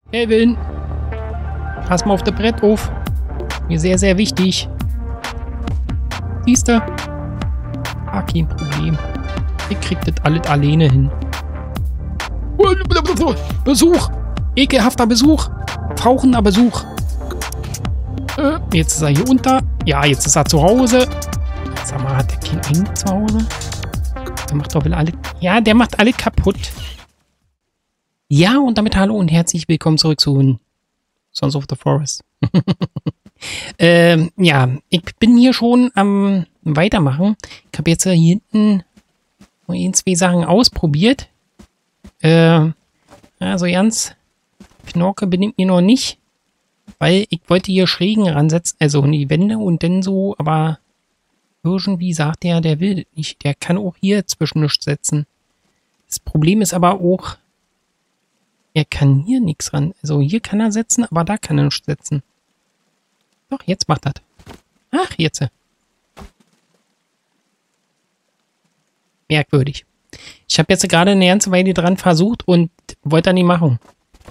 Kelvin, pass mal auf das Brett auf. Mir sehr, sehr wichtig. Siehste? Ah, kein Problem. Ich krieg das alles alleine hin. Besuch! Ekelhafter Besuch! Fauchender Besuch! Jetzt ist er hier unter. Ja, jetzt ist er zu Hause. Sag mal, hat der Kind eigentlich zu Hause? Der macht doch wieder alle... Ja, der macht alle kaputt. Ja, und damit hallo und herzlich willkommen zurück zu Sons of the Forest. Ja, ich bin hier schon am Weitermachen. Ich habe jetzt hier hinten ein, zwei Sachen ausprobiert. Also ganz Knorke bin ich mir noch nicht, weil ich wollte hier Schrägen ransetzen, also in die Wände und dann so, aber irgendwie sagt der will nicht. Der kann auch hier zwischen nichts setzen. Das Problem ist aber auch, er kann hier nichts ran. Also hier kann er setzen, aber da kann er nichts setzen. Doch, jetzt macht er. Ach, jetzt. Merkwürdig. Ich habe jetzt gerade eine ganze Weile dran versucht und wollte er nicht machen.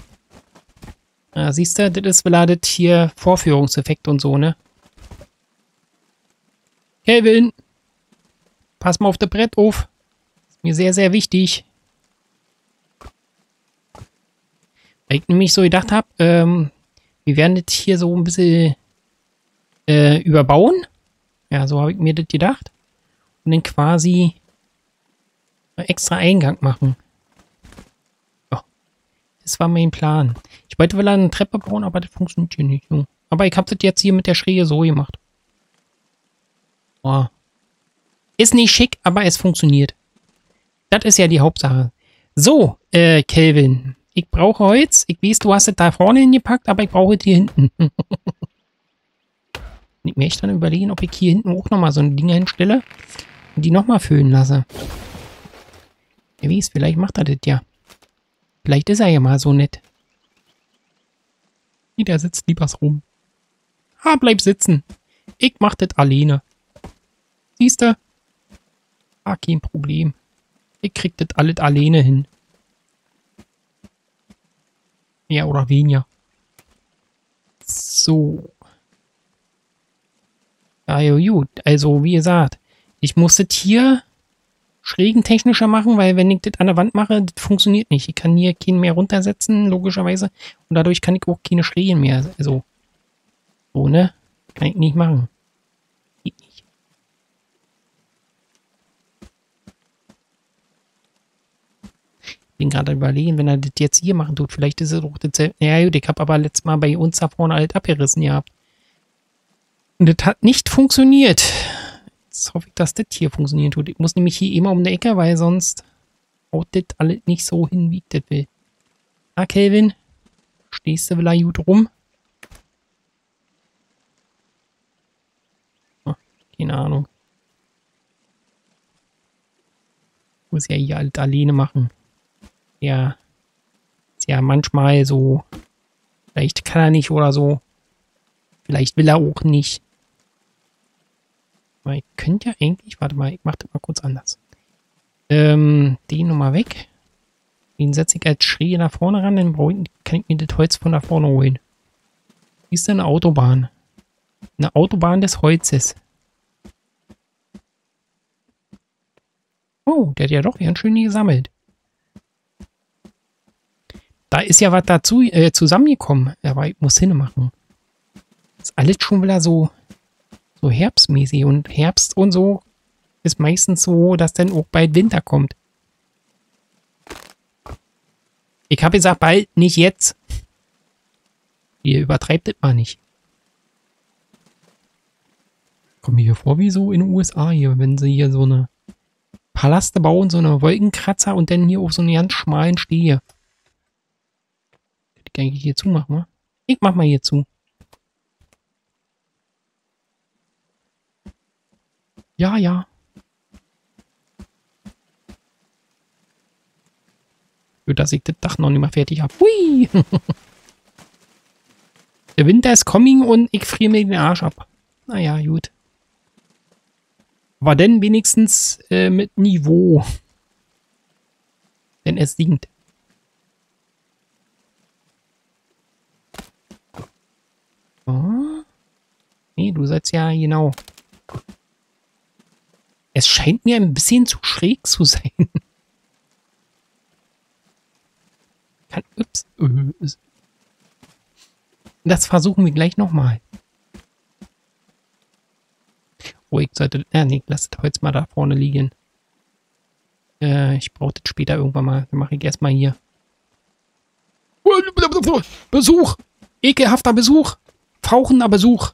Siehst du, das ist beladet hier Vorführungseffekt und so, ne? Kelvin, pass mal auf das Brett auf. Ist mir sehr, sehr wichtig. Weil ich nämlich so gedacht habe, wir werden das hier so ein bisschen überbauen. Ja, so habe ich mir das gedacht. Und dann quasi extra Eingang machen. Ja, das war mein Plan. Ich wollte wohl eine Treppe bauen, aber das funktioniert hier nicht. So. Aber ich habe das jetzt hier mit der Schräge so gemacht. Oh. Ist nicht schick, aber es funktioniert. Das ist ja die Hauptsache. So, Kelvin. Ich brauche Holz. Ich weiß, du hast es da vorne hingepackt, aber ich brauche es hier hinten. Ich mir echt dann überlegen, ob ich hier hinten auch nochmal so ein Ding hinstelle und die nochmal füllen lasse. Wer weiß, vielleicht macht er das ja. Vielleicht ist er ja mal so nett. Der sitzt lieber rum. Ah, bleib sitzen. Ich mach das alleine. Siehst du? Ah, kein Problem. Ich krieg das alles alleine hin. Mehr oder weniger. So. Ja, gut. Also, wie gesagt, ich muss das hier schrägentechnischer machen, weil wenn ich das an der Wand mache, das funktioniert nicht. Ich kann hier keinen mehr runtersetzen, logischerweise. Und dadurch kann ich auch keine Schrägen mehr. Also, so, ne? Kann ich nicht machen. Geht nicht. Ich bin gerade überlegen, wenn er das jetzt hier machen tut, vielleicht ist es auch dasselbe. Ja, gut, ich habe aber letztes Mal bei uns da vorne alles abgerissen gehabt. Und das hat nicht funktioniert. Jetzt hoffe ich, dass das hier funktionieren tut. Ich muss nämlich hier immer um die Ecke, weil sonst haut das alles nicht so hin, wie ich das will. Ah, Kelvin, stehst du wieder gut rum? Oh, keine Ahnung. Ich muss ja hier alles alleine machen. Ja, ist ja manchmal so. Vielleicht kann er nicht oder so. Vielleicht will er auch nicht. Aber ich könnte ja eigentlich, warte mal, ich mache das mal kurz anders. Den nochmal weg. Den setze ich als Schräge nach vorne ran, dann kann ich mir das Holz von da vorne holen. Wie ist denn eine Autobahn? Eine Autobahn des Holzes. Oh, der hat ja doch ganz schön gesammelt. Da ist ja was dazu zusammengekommen. Aber ich muss hinmachen. Ist alles schon wieder so herbstmäßig. Und Herbst und so ist meistens so, dass dann auch bald Winter kommt. Ich habe gesagt, bald, nicht jetzt. Ihr übertreibt das mal nicht. Kommt mir hier vor wie so in den USA hier, wenn sie hier so eine Palaste bauen, so eine Wolkenkratzer und dann hier auf so einen ganz schmalen Stehe. Ich kann eigentlich hier zumachen, wa? Ich mach mal hier zu. Ja, ja. Für dass ich das Dach noch nicht mal fertig habe. Hui! Der Winter ist coming und ich friere mir den Arsch ab. Naja, gut. Aber dann wenigstens mit Niveau. Denn es singt. Nee, du sollst ja, genau. Es scheint mir ein bisschen zu schräg zu sein. Ups. Das versuchen wir gleich nochmal. Oh, ich sollte... nee, lass das Holz mal da vorne liegen. Ich brauche das später irgendwann mal. Dann mache ich erstmal hier. Besuch! Ekelhafter Besuch! Fauchender Besuch!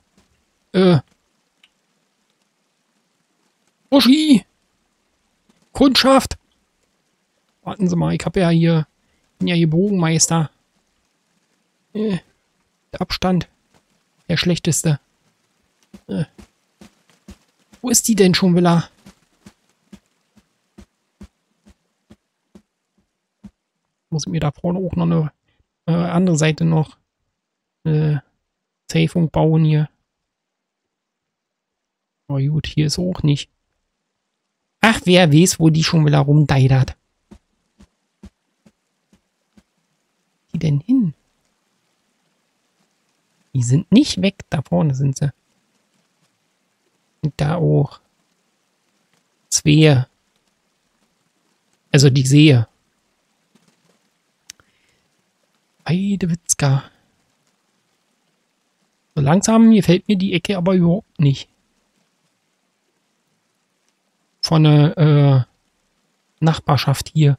Uschi! Kundschaft! Warten Sie mal, ich habe ja hier... Bin ja hier Bogenmeister. Der Abstand. Der schlechteste. Wo ist die denn schon, Villa? Muss ich mir da vorne auch noch eine andere Seite noch Safung bauen hier. Oh gut, hier ist auch nicht. Ach, wer weiß, wo die schon wieder rumdeidert. Die denn hin? Die sind nicht weg. Da vorne sind sie. Und da auch. Zwei. Also die sehe. Heidewitzka. So langsam gefällt mir die Ecke aber überhaupt nicht. Von der Nachbarschaft hier.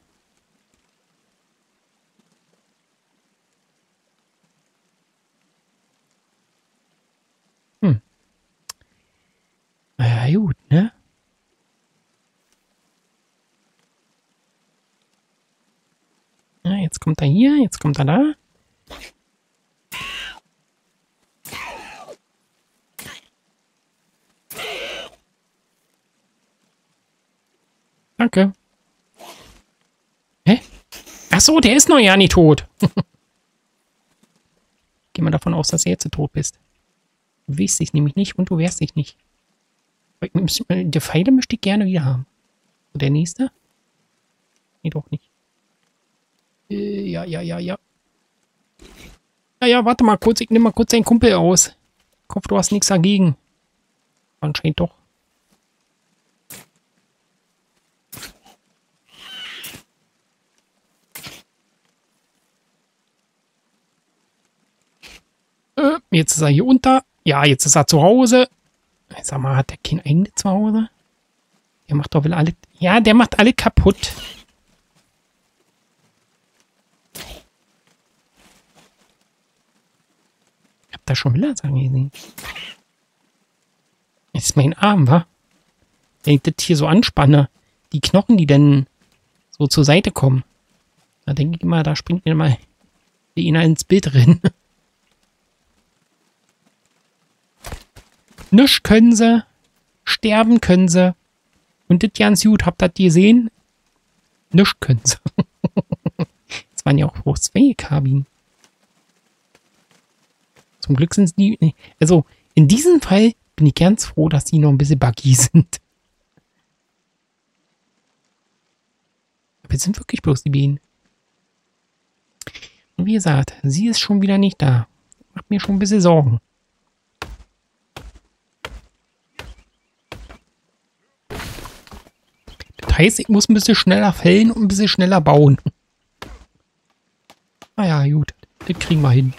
Na ja, gut, ne? Ja, jetzt kommt er hier, jetzt kommt er da. Danke. Hä? Ach so, der ist noch ja nicht tot. Geh mal davon aus, dass du jetzt tot bist. Du weißt dich nämlich nicht und du wehrst dich nicht. Die Pfeile möchte ich gerne wieder haben. Und der nächste? Nee, doch nicht. Ja. Ja, warte mal kurz. Ich nehme mal kurz deinen Kumpel aus. Ich hoffe, du hast nichts dagegen. Anscheinend doch. Jetzt ist er hier unter. Ja, jetzt ist er zu Hause. Sag mal, hat der kein eigenes zu Hause? Der macht doch wieder alle... Ja, der macht alle kaputt. Ich hab da schon Willersagen gesehen. Jetzt ist mein Arm, wa? Wenn ich das hier so anspanne, die Knochen, die dann so zur Seite kommen, da denke ich immer, da springt mir mal einer ins Bild drin. Nisch können sie, sterben können sie. Und das ganz gut, habt ihr das gesehen? Nisch können sie. Das waren ja auch bloß 2 Kabinen. Zum Glück sind es die... Also, in diesem Fall bin ich ganz froh, dass die noch ein bisschen buggy sind. Aber es sind wirklich bloß die Bienen. Und wie gesagt, sie ist schon wieder nicht da. Macht mir schon ein bisschen Sorgen. Das heißt, ich muss ein bisschen schneller fällen und ein bisschen schneller bauen. Naja, gut. Das kriegen wir hin.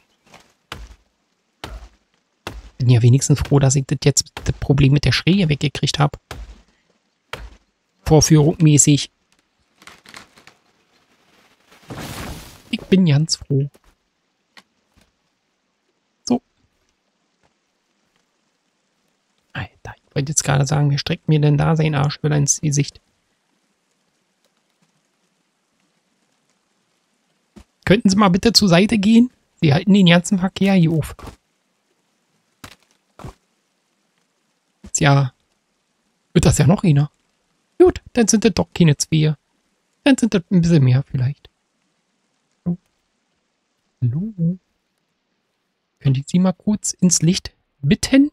Bin ja wenigstens froh, dass ich das jetzt das Problem mit der Schräge weggekriegt habe. Vorführungsmäßig. Ich bin ganz froh. So. Alter, ich wollte jetzt gerade sagen, wer streckt mir denn da seinen Arsch wieder ins Gesicht? Könnten Sie mal bitte zur Seite gehen? Sie halten den ganzen Verkehr hier auf. Ja, wird das ja noch einer. Gut, dann sind das doch keine 2. Dann sind das ein bisschen mehr vielleicht. Oh. Hallo? Könnte ich Sie mal kurz ins Licht bitten?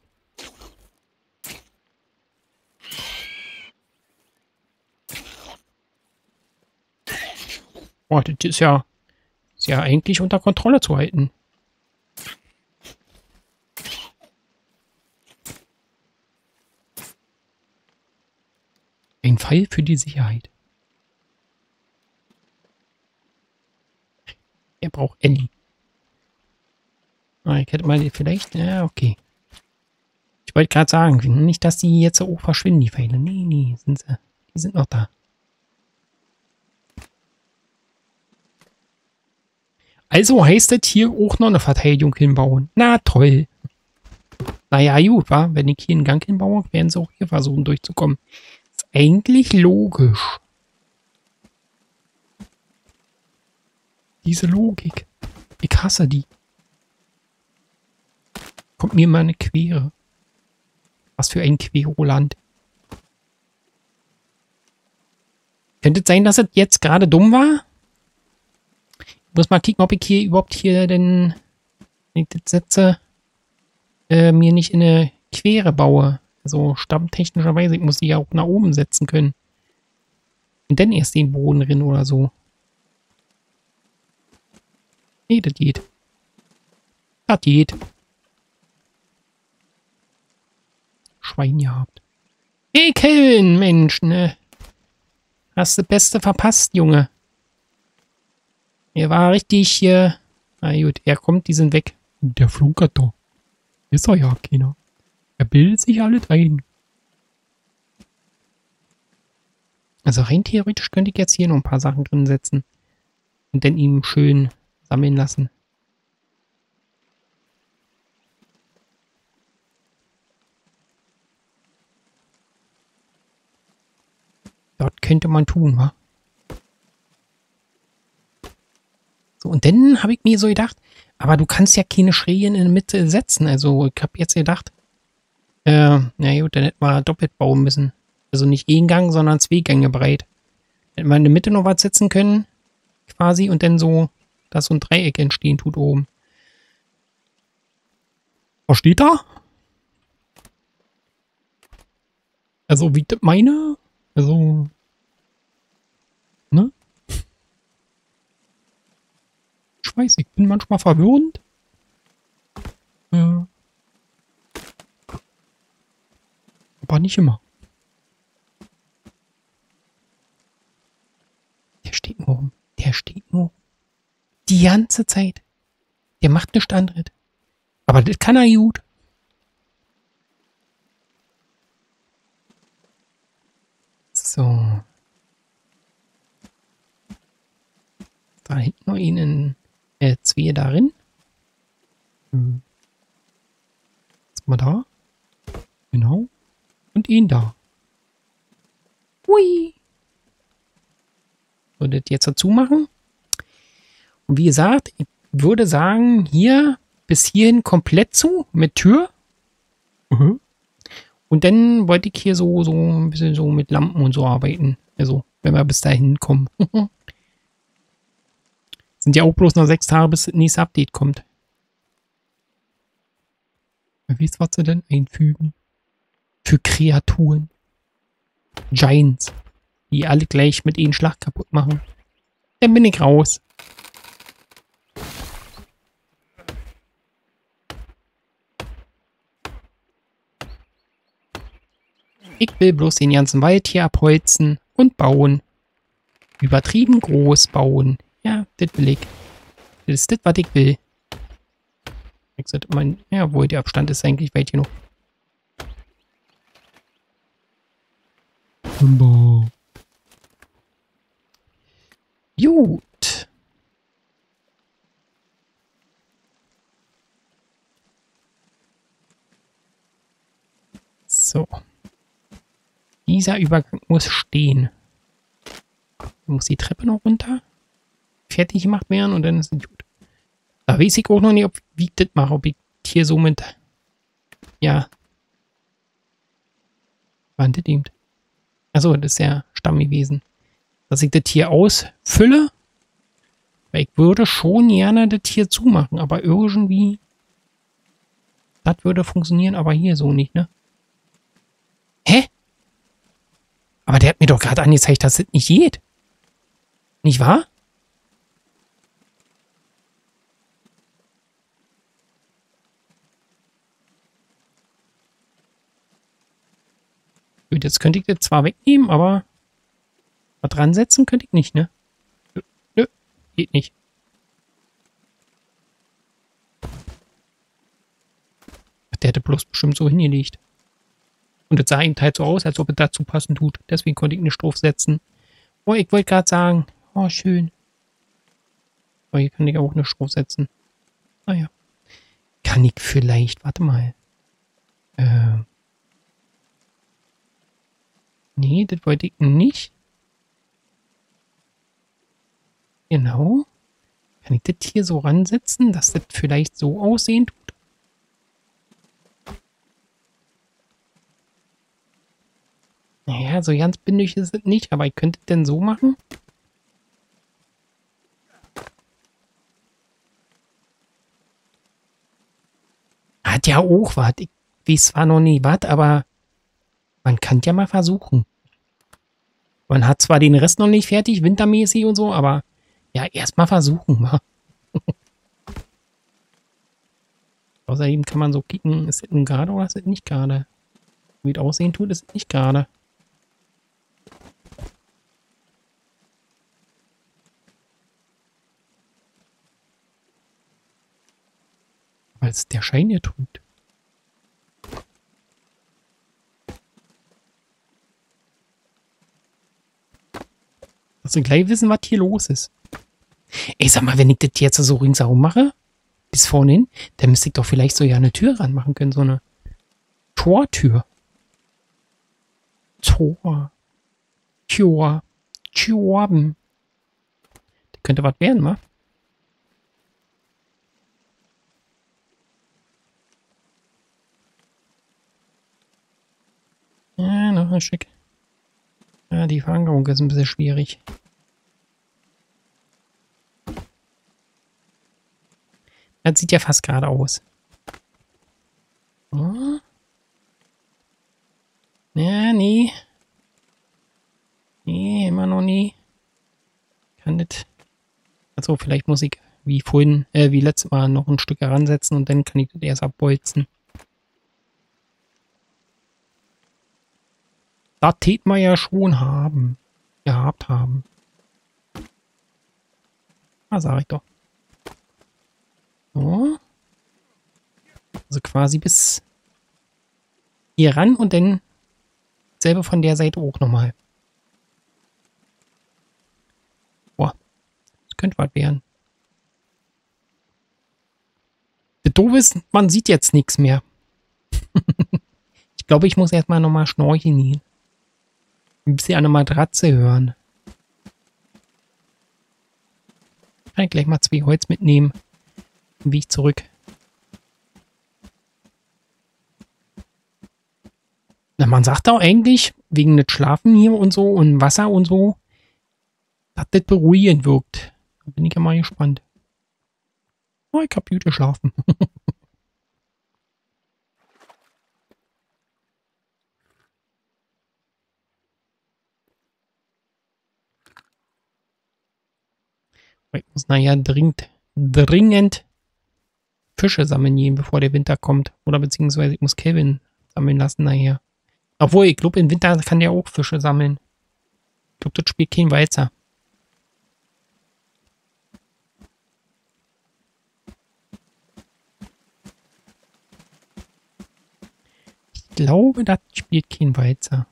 Oh, das ist ja eigentlich unter Kontrolle zu halten. Ein Pfeil für die Sicherheit. Er braucht Ellie. Ah, ich hätte mal vielleicht... Ja, okay. Ich wollte gerade sagen, nicht, dass die jetzt so verschwinden, die Pfeile. Nee, nee, sind sie. Die sind noch da. Also heißt das hier auch noch eine Verteidigung hinbauen. Na toll. Naja, gut, wa? Wenn ich hier einen Gang hinbaue, werden sie auch hier versuchen durchzukommen. Ist eigentlich logisch. Diese Logik. Ich hasse die. Kommt mir immer eine Quere. Was für ein Querulant. Könnte es sein, dass es jetzt gerade dumm war? Ich muss mal kicken, ob ich hier überhaupt hier denn, wenn ich das setze, mir nicht in eine Quere baue. Also stammtechnischerweise, ich muss die ja auch nach oben setzen können. Und dann erst den Boden drin oder so. Nee, das geht. Das geht. Schwein gehabt. Hey, Kelvin, Mensch, ne? Hast du das Beste verpasst, Junge. Er war richtig hier. Na gut, er kommt, die sind weg. Der flunkert doch. Ist er ja keiner. Er bildet sich alles ein. Also rein theoretisch könnte ich jetzt hier noch ein paar Sachen drin setzen. Und dann ihm schön sammeln lassen. Dort könnte man tun, wa? So, und dann habe ich mir so gedacht, aber du kannst ja keine Schrägen in der Mitte setzen. Also ich habe jetzt gedacht, na gut, dann hätten wir doppelt bauen müssen. Also nicht ein Gang, sondern 2 Gänge breit. Hätten wir in der Mitte noch was setzen können, quasi, und dann so, dass so ein Dreieck entstehen tut oben. Versteht er? Also wie ich das meine? Also, ne? Ich weiß, ich bin manchmal verwirrend. Aber nicht immer. Der steht nur rum. Der steht nur die ganze Zeit. Der macht nichts anderes. Aber das kann er gut. So. Da hinten noch einen 2 darin. Jetzt mal da. Genau. Und ihn da. Hui. So, das jetzt dazu machen. Und wie gesagt, ich würde sagen, hier bis hierhin komplett zu mit Tür. Und dann wollte ich hier so ein bisschen so mit Lampen und so arbeiten. Also, wenn wir bis dahin kommen. Sind ja auch bloß noch 6 Tage, bis das nächste Update kommt. Wie was sie denn einfügen? Für Kreaturen. Giants. Die alle gleich mit ihnen Schlag kaputt machen. Dann bin ich raus. Ich will bloß den ganzen Wald hier abholzen und bauen. Übertrieben groß bauen. Ja, das will ich. Das ist das, was ich will. Ja, wohl, der Abstand ist eigentlich weit genug. Gut. So. Dieser Übergang muss stehen. Muss die Treppe noch runter. Fertig gemacht werden und dann ist es gut. Da weiß ich auch noch nicht, wie ich das mache. Ob ich hier so mit... Ja. Wann das eben? Achso, das ist ja Stamm gewesen. Dass ich das hier ausfülle. Weil ich würde schon gerne das hier zumachen. Aber irgendwie... Das würde funktionieren, aber hier so nicht, ne? Hä? Aber der hat mir doch gerade angezeigt, dass das nicht geht. Nicht wahr? Gut, jetzt könnte ich das zwar wegnehmen, aber was dran setzen könnte ich nicht, ne? Nö, geht nicht. Der hätte bloß bestimmt so hingelegt. Und das sah eben halt so aus, als ob es dazu passen tut. Deswegen konnte ich nicht draufsetzen. Oh, ich wollte gerade sagen, oh, schön. Aber hier kann ich auch eine draufsetzen. Naja. Kann ich vielleicht, warte mal. Nee, das wollte ich nicht. Genau. Kann ich das hier so ransetzen, dass das vielleicht so aussehen tut? Naja, so ganz bündig ist es nicht, aber ich könnte es denn so machen? Hat ja auch was. Ich weiß zwar noch nie was, aber man kann ja mal versuchen. Man hat zwar den Rest noch nicht fertig, wintermäßig und so, aber ja, erstmal versuchen. Mal. Außerdem kann man so kicken, ist es nun gerade oder ist es nicht gerade? Wie es aussehen tut, ist es nicht gerade. Weil es der Schein hier tut. Dass wir gleich wissen, was hier los ist. Ey, sag mal, wenn ich das jetzt so ringsherum mache, bis vorne hin, dann müsste ich doch vielleicht so ja eine Tür ranmachen können, so eine Tortür. Tor. Tür. Türben. Das könnte was werden, wa? Ja, noch ein Stück. Ja, die Verankerung ist ein bisschen schwierig. Das sieht ja fast gerade aus. Oh. Ja, nee. Nee, immer noch nie. Kann das. Also vielleicht muss ich wie vorhin, wie letztes Mal noch ein Stück heransetzen und dann kann ich das erst abbolzen. Das täten wir ja schon haben. Gehabt haben. Ah, sag ich doch. So. Also quasi bis hier ran und dann selber von der Seite auch nochmal. Boah. Das könnte was werden. Das Doofe ist, man sieht jetzt nichts mehr. Ich glaube, ich muss erstmal nochmal schnorcheln gehen. Ein bisschen an der Matratze hören. Kann ich gleich mal 2 Holz mitnehmen. Im Weg zurück. Na, man sagt auch eigentlich, wegen des Schlafen hier und so und Wasser und so, dass das beruhigend wirkt. Da bin ich ja mal gespannt. Oh, ich hab gut geschlafen. Ich muss nachher dringend Fische sammeln gehen, bevor der Winter kommt. Oder beziehungsweise ich muss Kevin sammeln lassen nachher. Obwohl, ich glaube, im Winter kann der auch Fische sammeln. Ich glaube, das spielt kein Walzer. Ich glaube, das spielt kein Walzer.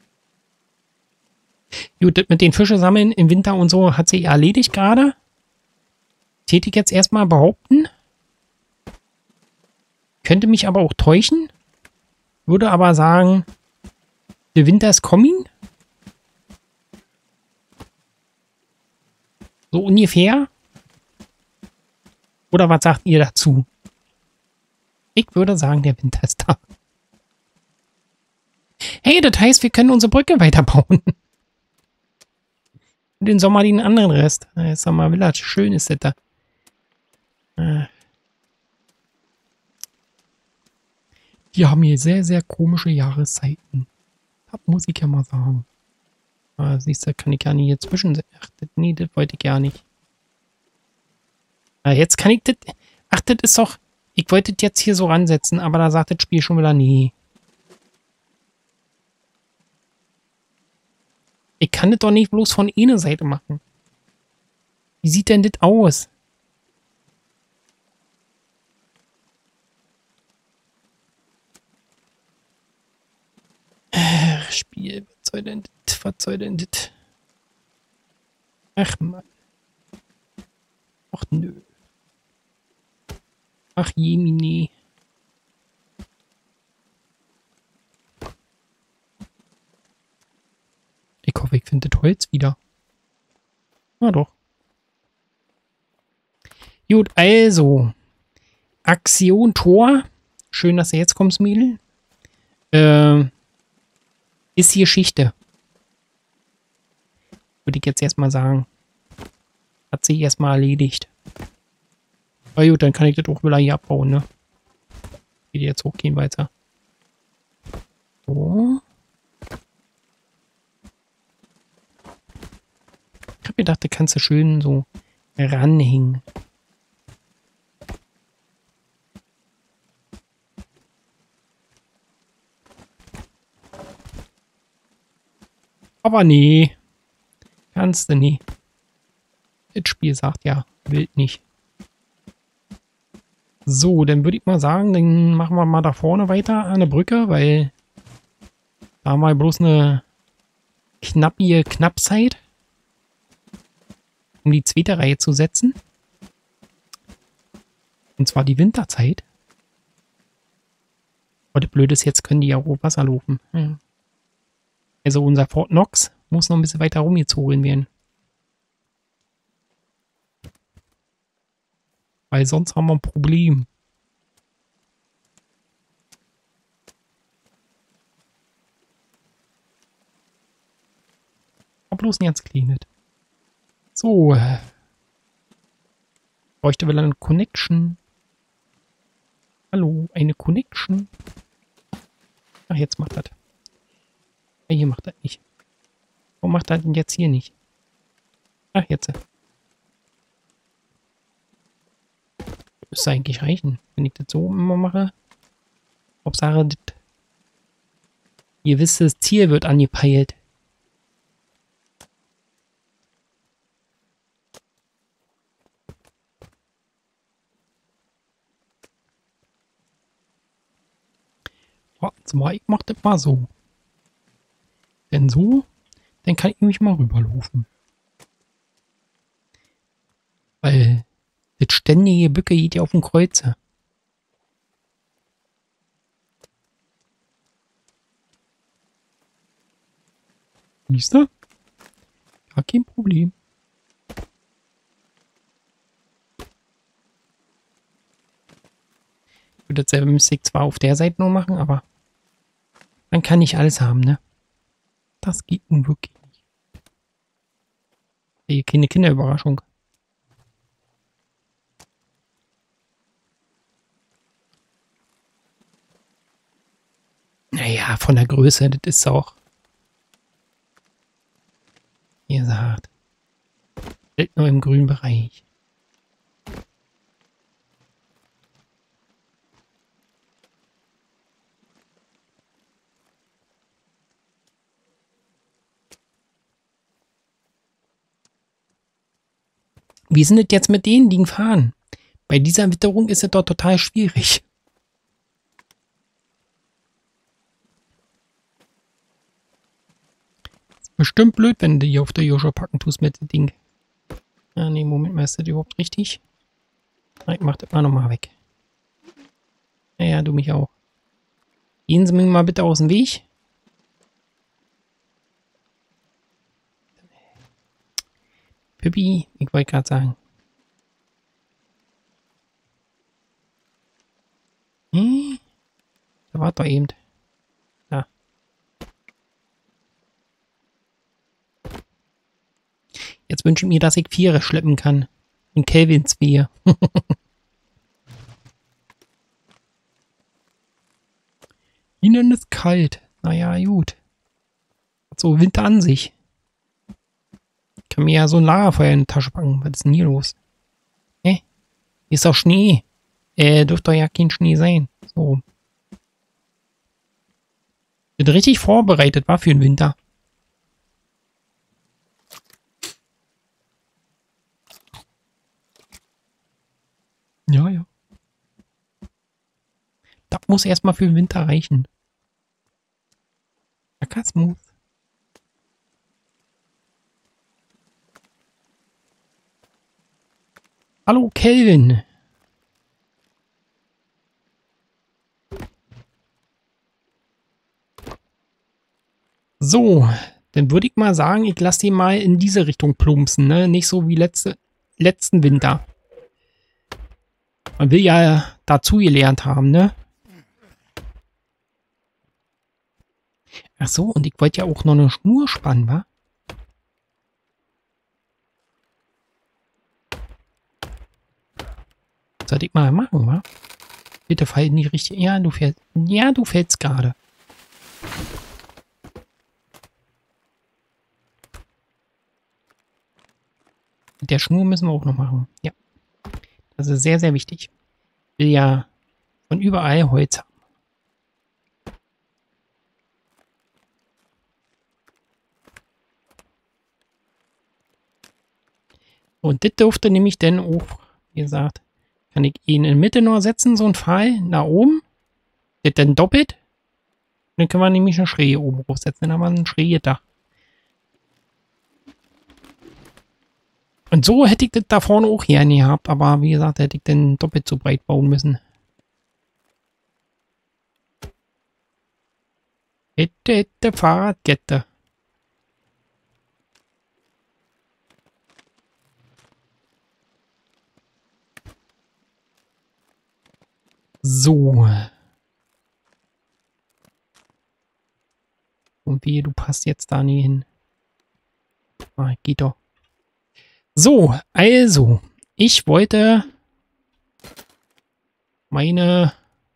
Gut, das mit den Fische sammeln im Winter und so hat sich erledigt gerade. Täte ich jetzt erstmal behaupten. Könnte mich aber auch täuschen. Würde aber sagen, der Winter ist coming. So ungefähr. Oder was sagt ihr dazu? Ich würde sagen, der Winter ist da. Hey, das heißt, wir können unsere Brücke weiterbauen. Und den Sommer den anderen Rest. Summer Village, schön ist das da. Die haben hier sehr, sehr komische Jahreszeiten. Das muss ich ja mal sagen. Ah, siehst du, kann ich gar nicht hier zwischen... Ach, nee, das wollte ich gar nicht. Ah, jetzt kann ich das... Ach, das ist doch... Ich wollte das jetzt hier so ransetzen, aber da sagt das Spiel schon wieder, nee. Ich kann das doch nicht bloß von einer Seite machen. Wie sieht denn das aus? Spiel, was soll denn das? Was soll denn das? Ach Mann. Ach nö. Ach jemine. Ich hoffe, ich finde das Holz wieder. Na doch. Gut, also. Aktion Tor. Schön, dass du jetzt kommst, Mädel. Ist die Geschichte. Würde ich jetzt erstmal sagen. Hat sich erstmal erledigt. Aber gut, dann kann ich das auch wieder hier abbauen, ne? Geht jetzt hochgehen weiter. So. Ich hab gedacht, da kannst du schön so ranhängen. Aber nee. Kannst du nie. Das Spiel sagt ja, wild nicht. So, dann würde ich mal sagen, dann machen wir mal da vorne weiter an der Brücke, weil da haben wir bloß eine knappige Knappzeit, um die zweite Reihe zu setzen. Und zwar die Winterzeit. Aber das Blöde ist, jetzt können die ja auch Wasser laufen. Hm. Also unser Fort Knox muss noch ein bisschen weiter rumgezogen werden. Weil sonst haben wir ein Problem. Aber bloß nicht ganz kleines. So. Bräuchte wieder eine Connection. Hallo, eine Connection. Ach, jetzt macht das. Hier macht das nicht. Warum macht das denn jetzt hier nicht? Ach, jetzt. Müsste eigentlich reichen, wenn ich das so immer mache. Hauptsache, das gewisses Ziel wird angepeilt. Warte mal, ich mach das mal so. Denn so, dann kann ich nämlich mal rüberlaufen. Weil das ständige Bücke geht ja auf den Kreuzer. Siehst du? Gar kein Problem. Gut, dasselbe müsste ich zwar auf der Seite noch machen, aber man kann nicht alles haben, ne? Das geht nun wirklich nicht. Hier keine Kinderüberraschung. Naja, von der Größe, das ist auch. Wie gesagt. Hält nur im grünen Bereich. Wie sind es jetzt mit denen, die fahren? Bei dieser Witterung ist es doch total schwierig. Bestimmt blöd, wenn du die auf der Joshua packen tust mit dem Ding. Ah, nee, Moment mal, ist das überhaupt richtig? Nein, mach das mal nochmal weg. Ja, du mich auch. Gehen Sie mir mal bitte aus dem Weg. Pippi, ich wollte gerade sagen. Da war doch eben. Da. Jetzt wünsche ich mir, dass ich Viere schleppen kann. In Kelvins Bier. Ihnen ist kalt. Naja, gut. Hat so Winter an sich. Ich kann mir ja so ein Lagerfeuer in die Tasche packen. Was ist denn hier los? Hä? Hier ist doch Schnee. Dürfte doch ja kein Schnee sein. So. Wird richtig vorbereitet, war für den Winter. Ja, ja. Das muss erstmal für den Winter reichen. Sarkasmus. Hallo, Kelvin. So, dann würde ich mal sagen, ich lasse die mal in diese Richtung plumpsen, ne? Nicht so wie letzten Winter. Man will ja dazu gelernt haben, ne? Ach so, und ich wollte ja auch noch eine Schnur spannen, wa? Sollte ich mal machen, wa? Bitte fall in die richtige... Ja, du fällst gerade. Mit der Schnur müssen wir auch noch machen. Ja. Das ist sehr, sehr wichtig. Ich will ja von überall Holz haben. Und das dürfte nämlich dann auch, wie gesagt, kann ich ihn in Mitte noch setzen, so ein Pfeil nach oben. Das dann doppelt. Dann können wir nämlich eine Schräge oben draufsetzen. Dann haben wir ein schräges Dach. Und so hätte ich das da vorne auch hier gehabt. Aber wie gesagt, hätte ich dann doppelt so breit bauen müssen. Hätte Fahrradkette. So. Und wie, du passt jetzt da nie hin. Ah, geht doch. So, also. Ich wollte meine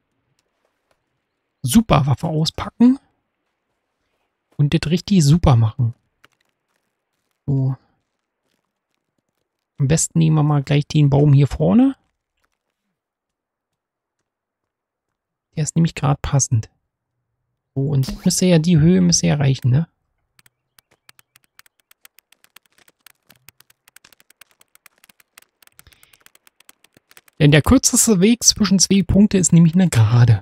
Superwaffe auspacken. Und das richtig super machen. So. Am besten nehmen wir mal gleich den Baum hier vorne. Der ist nämlich gerade passend. So, und müsste ja die Höhe müsste ja reichen, ne? Denn der kürzeste Weg zwischen zwei Punkte ist nämlich eine Gerade.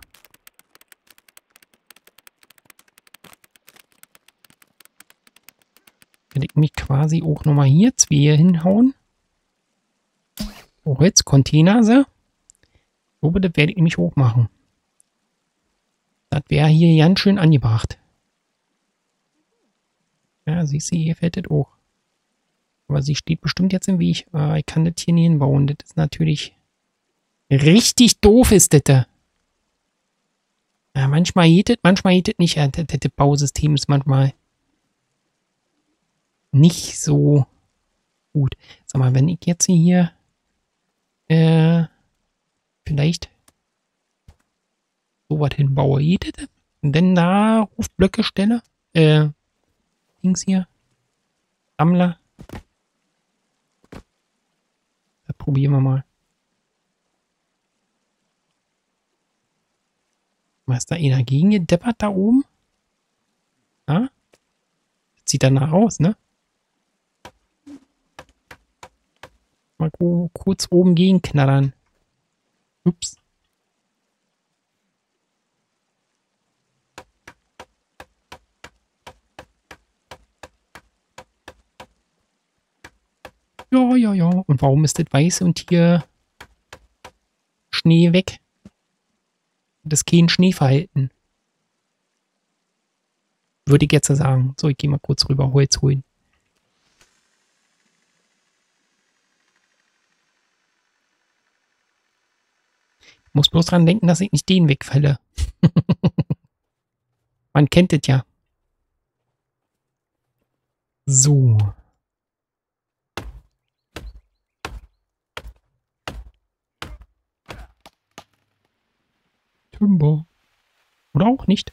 Werde ich mich quasi auch nochmal hier zwei hinhauen. Oh, jetzt Container, so. So, das werde ich nämlich hoch machen. Das wäre hier ganz schön angebracht. Ja, siehst du, hier fällt das auch. Aber sie steht bestimmt jetzt im Weg. Ich kann das hier nicht hinbauen. Das ist natürlich richtig doof, ist das da. Ja, manchmal geht das nicht. Ja, das Bausystem ist manchmal nicht so gut. Sag mal, wenn ich jetzt hier vielleicht sowas hinbaue, geht das? Und dann da Rufblöcke stelle? Dings hier. Sammler. Das probieren wir mal. Was ist da einer gegen gedeppert da oben? Ja? Sieht danach aus, ne? Mal kurz oben gegenknattern. Ups. Ja, ja, ja. Und warum ist das weiß und hier Schnee weg? Das ist kein Schneeverhalten. Würde ich jetzt sagen. So, ich gehe mal kurz rüber Holz holen. Ich muss bloß dran denken, dass ich nicht den wegfalle. Man kennt es ja. So. Timber. Oder auch nicht.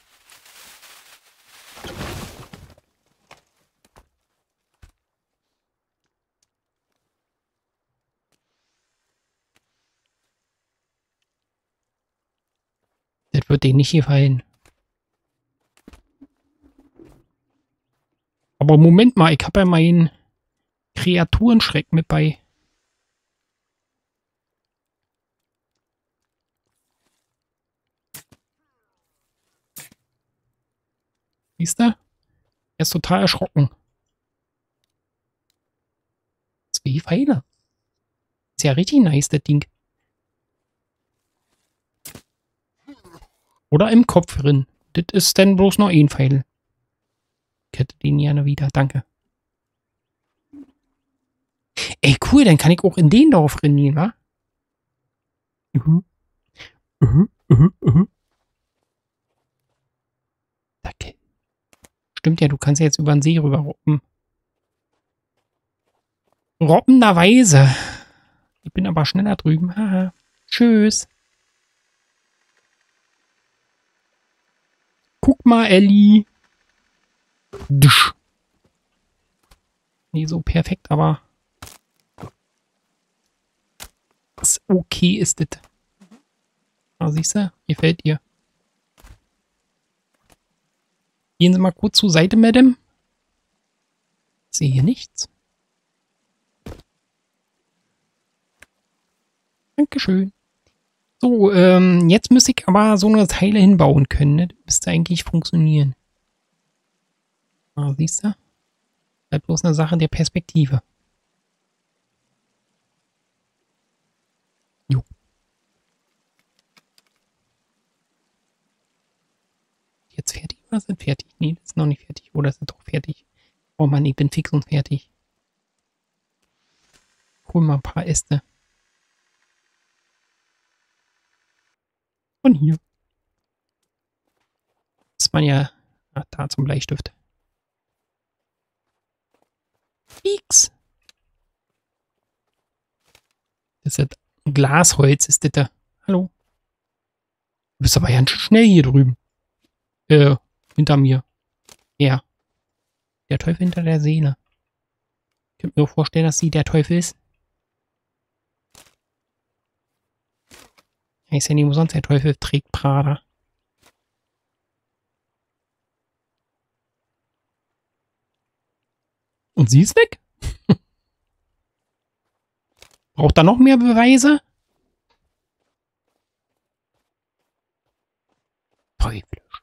Das wird denen nicht gefallen. Aber Moment mal, ich habe ja meinen Kreaturenschreck mit bei. Siehst du? Er ist total erschrocken. 2 Pfeile. Ist ja richtig nice, das Ding. Oder im Kopf drin. Das ist dann bloß noch ein Pfeil. Ich hätte den gerne wieder, danke. Ey, cool, dann kann ich auch in den Dorf rennen, wa? Danke. Stimmt ja, du kannst ja jetzt über den See rüber robben. Robbenderweise. Ich bin aber schneller drüben. Haha. Tschüss. Guck mal, Ellie. Dusch. Nee, so perfekt, aber was okay ist das. Ah, siehst du? Gefällt ihr. Gehen Sie mal kurz zur Seite, Madame. Ich sehe hier nichts. Dankeschön. So, jetzt müsste ich aber so eine Teile hinbauen können. Ne? Das müsste eigentlich funktionieren. Ah, siehst du? Bleibt bloß eine Sache der Perspektive. Jo. Jetzt fertig? Oder sind fertig? Nee, das ist noch nicht fertig. Oder ist es doch fertig? Oh Mann, ich bin fix und fertig. Hol mal ein paar Äste. Von hier. Ist man ja... Ah, da zum Bleistift. Fix. Das ist Glasholz, ist das da. Hallo. Du bist aber ganz schnell hier drüben. Hinter mir. Ja. Der Teufel hinter der Seele. Ich könnte mir auch vorstellen, dass sie der Teufel ist. Ja, ist ja nicht umsonst, der Teufel trägt Prada. Und sie ist weg? Braucht da noch mehr Beweise? Teuflisch.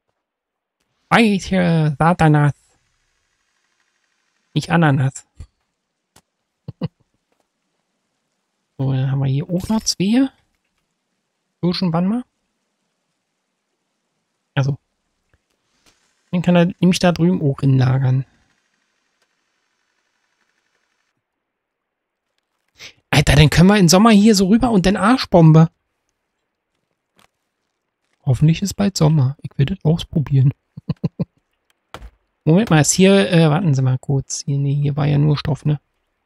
Weiche Satanas. Nicht Ananas. So, dann haben wir hier auch noch 2. Irgendwann mal. Also. Dann kann er nämlich da drüben auch hinlagern. Alter, dann können wir im Sommer hier so rüber und dann Arschbombe. Hoffentlich ist bald Sommer. Ich will das ausprobieren. Moment mal, ist hier, warten Sie mal kurz. Hier, nee, hier war ja nur Stoff, ne?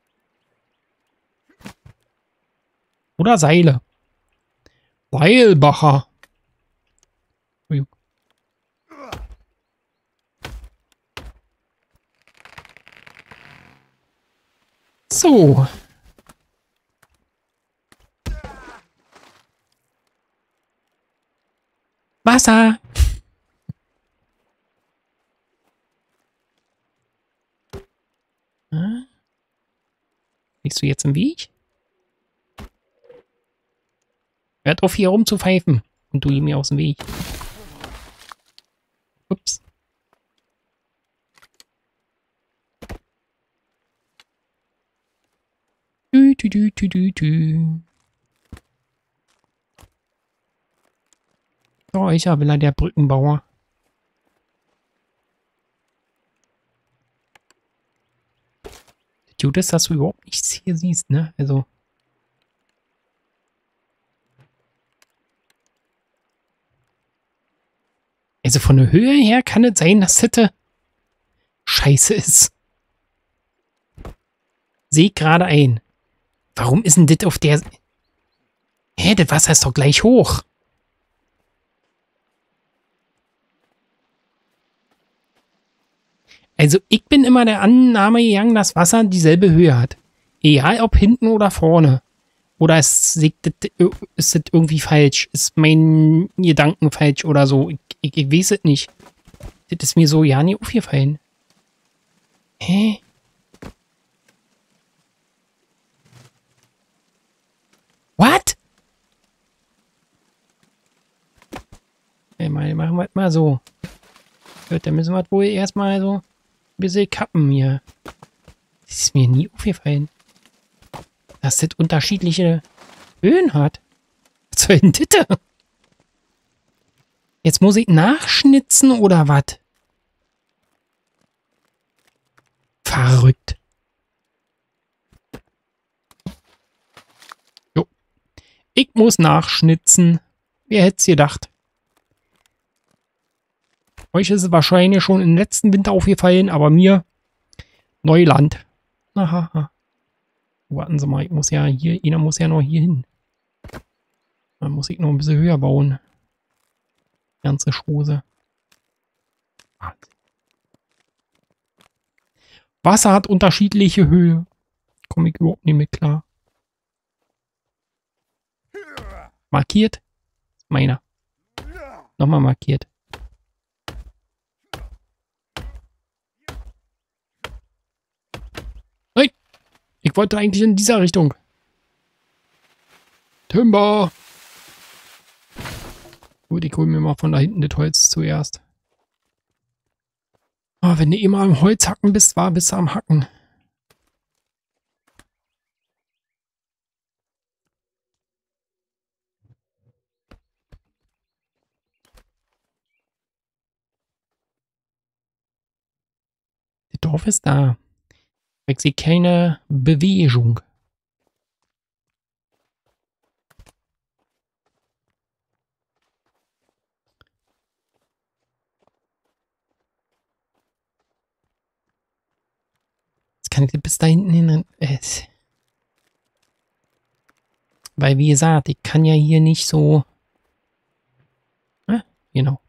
Oder Seile. Seilbacher. So. Wasser. Ah. Liegst du jetzt im Weg? Hört auf, hier rumzupfeifen. Und du mir aus dem Weg. Ups. Tü, tü, tü, tü, tü, tü. So, ich will der Brückenbauer. Gut ist, dass du überhaupt nichts hier siehst, ne? Also. Also von der Höhe her kann es sein, dass das scheiße ist. Sehe gerade ein. Warum ist denn das auf der... Hä, das Wasser ist doch gleich hoch. Also ich bin immer der Annahme gegangen, dass Wasser dieselbe Höhe hat. Egal ob hinten oder vorne. Oder ist das irgendwie falsch? Ist mein Gedanken falsch oder so? Ich weiß es nicht. Das ist mir so ja nie aufgefallen. Hä? What? Hey, machen wir mal so. Gut, dann müssen wir wohl erstmal so ein bisschen kappen hier. Das ist mir nie aufgefallen. Dass das unterschiedliche Höhen hat. Was soll denn das? Jetzt muss ich nachschnitzen oder was? Verrückt. Jo. Ich muss nachschnitzen. Wer hätte es gedacht? Euch ist es wahrscheinlich schon im letzten Winter aufgefallen, aber mir Neuland. Aha. Warten Sie mal, ich muss ja hier, einer muss ja noch hier hin. Dann muss ich noch ein bisschen höher bauen. Ganze Schose. Wasser hat unterschiedliche Höhe. Komme ich überhaupt nicht mit klar. Markiert. Meiner. Nochmal markiert. Nein! Ich wollte eigentlich in dieser Richtung. Timber! Gut, ich hole mir mal von da hinten das Holz zuerst. Oh, wenn du immer am Holzhacken bist, bist du am Hacken. Das Dorf ist da. Ich sehe keine Bewegung. Kann ich bis da hinten hin? Weil, wie gesagt, ich kann ja hier nicht so... Genau.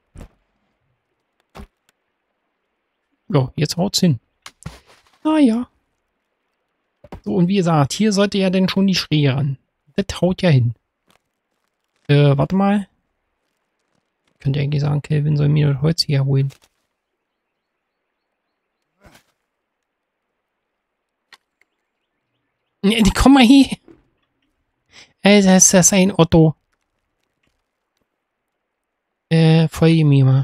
Ja, jetzt haut's hin. Ah ja. So, und wie gesagt, hier sollte ja dann schon die Schräge ran. Das haut ja hin. Warte mal. Könnte eigentlich sagen, Kelvin soll mir das Holz hier holen. Nee, komm mal hier. Das ist ein Otto. Folge mir mal.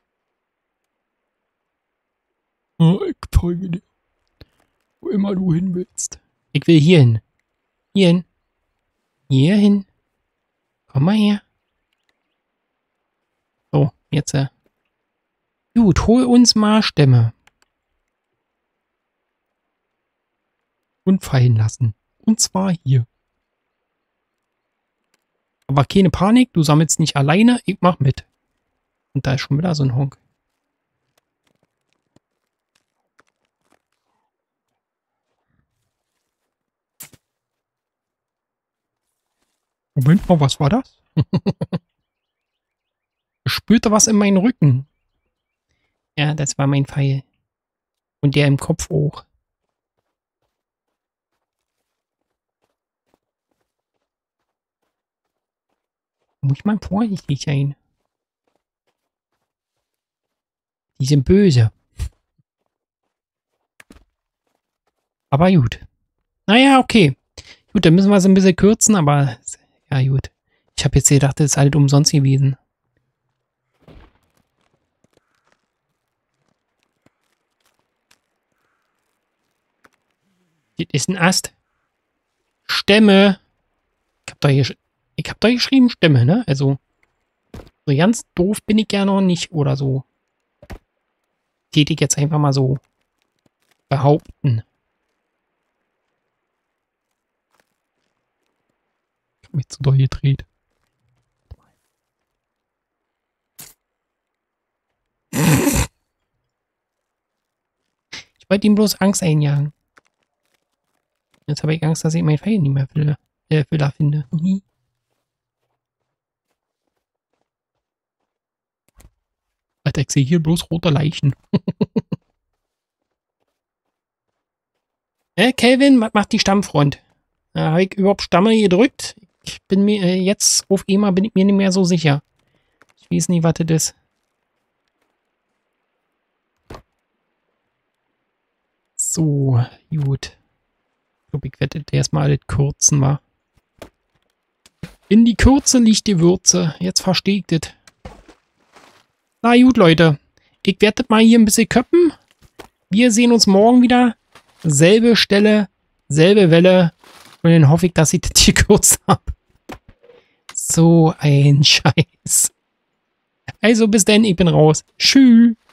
Ich folge dir. Wo immer du hin willst. Ich will hier hin. Hier hin. Hier hin. Komm mal her. So, jetzt. Gut, hol uns mal Stämme. Und fallen lassen. Und zwar hier. Aber keine Panik, du sammelst nicht alleine, ich mach mit. Und da ist schon wieder so ein Honk. Moment mal, was war das? Ich spürte was in meinen Rücken. Ja, das war mein Pfeil. Und der im Kopf auch. Muss man vorsichtig sein. Die sind böse. Aber gut. Naja, okay. Gut, dann müssen wir es ein bisschen kürzen, aber ja gut. Ich habe jetzt gedacht, das ist halt umsonst gewesen. Das ist ein Ast. Stämme. Ich hab da geschrieben Stämme, ne? Also, so ganz doof bin ich ja noch nicht oder so. Tätig jetzt einfach mal so behaupten. Ich hab mich zu doll gedreht. Ich wollte ihm bloß Angst einjagen. Jetzt habe ich Angst, dass ich mein Pfeil nicht mehr finde. Alter, ich sehe hier bloß rote Leichen. Kelvin, was macht die Stammfront? Habe ich überhaupt Stamme gedrückt? Ich bin mir jetzt auf einmal bin ich mir nicht mehr so sicher. Ich weiß nicht, was das ist. So, gut. Ich glaube, ich werde erstmal alles kürzen, wa? In die Kürze liegt die Würze. Jetzt verstehe ich das. Na gut, Leute. ich werde das mal hier ein bisschen köppen. Wir sehen uns morgen wieder. Selbe Stelle, selbe Welle. Und dann hoffe ich, dass ich das hier kurz habe. So ein Scheiß. Also bis dann, ich bin raus. Tschüss.